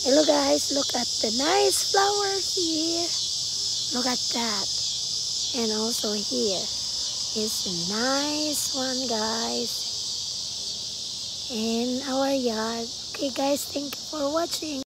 Hello guys, look at the nice flowers here. Look at that. And also here is a nice one, guys, in our yard. Okay guys, thank you for watching.